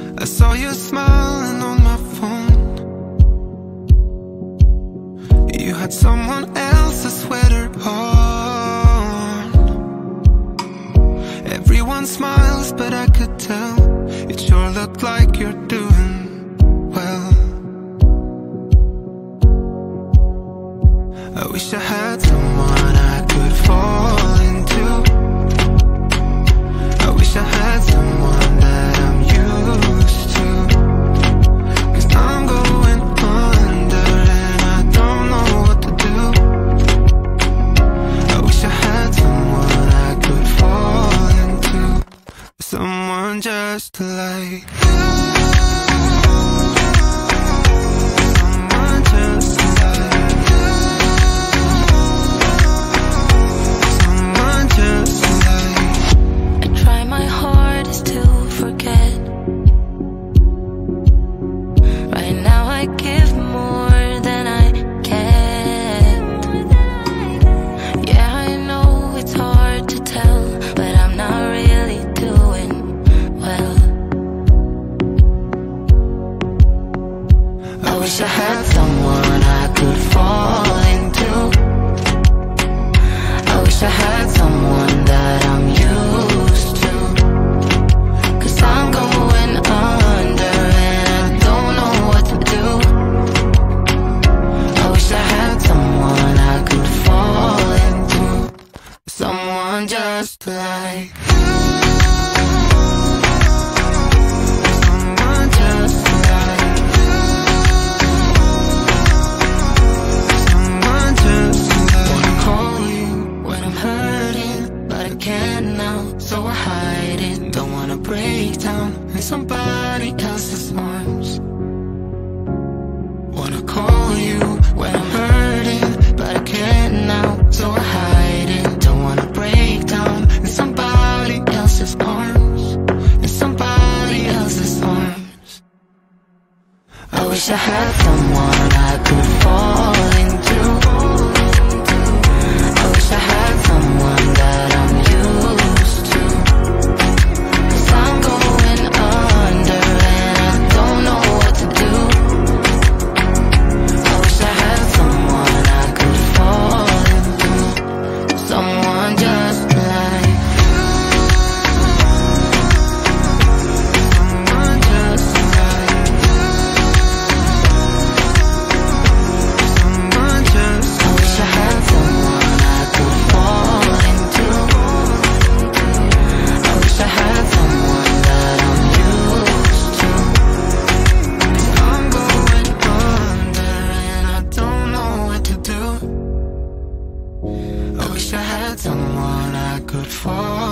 I saw you smiling on my phone. You had someone else's sweater on. Everyone smiles, but I could tell it sure looked like you're doing well. I wish I had someone I could fall into. I wish I had someone that I'm used to. 'Cause I'm going under and I don't know what to do. I wish I had someone I could fall into. Someone just like you. Someone just like you. Someone just like I try my hardest to forget. Right now I give more than I get. Yeah, I know it's hard to tell, but I'm not really doing well. I wish I had someone I could fall into. I wish I had someone that I'm used to. 'Cause I'm going under and I don't know what to do. I wish I had someone I could fall into. Someone just like you. Someone just like you. Someone just like wanna call you when I'm hurting, but I can't now, so I hide it. Don't wanna break down in somebody else's arms. Wanna call you when I'm hurting, but I can't now, so I hide it. Don't wanna break down in somebody else's arms. In somebody else's arms. I wish I had someone I could fall into. I wish I had someone that I'm used to. 'Cause I'm going under and I don't know what to do. I wish I had someone I could fall into. Someone just like you. Someone just like you. Someone just I wish I had someone I could fall into. I wish I had someone that I'm used to. 'Cause I'm going under and I don't know what to do. I wish I had someone I could fall